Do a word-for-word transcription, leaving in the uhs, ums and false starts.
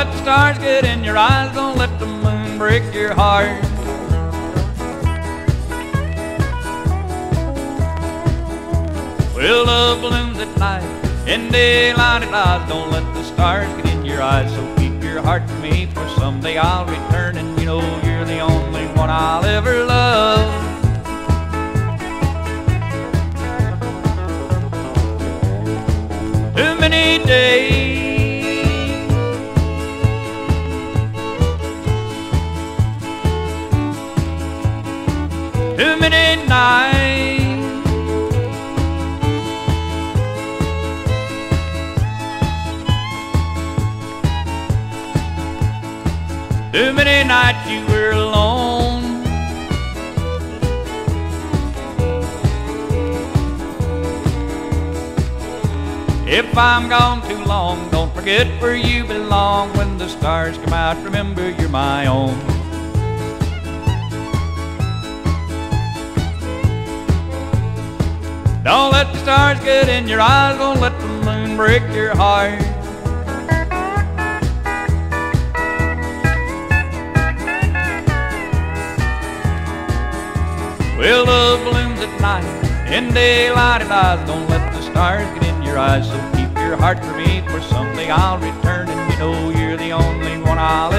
let the stars get in your eyes, don't let the moon break your heart. Well, love blooms at night, in daylight it lies, don't let the stars get in your eyes. So keep your heart to me, for someday I'll return, and you know you're the only one I'll ever love. Too many days, too many nights, too many nights you were alone. If I'm gone too long, don't forget where you belong. When the stars come out, remember you're my own. Don't let the stars get in your eyes, don't let the moon break your heart. Well, love blooms at night, in daylight it lies, don't let the stars get in your eyes. So keep your heart for me, for someday I'll return, and you know you're the only one I'll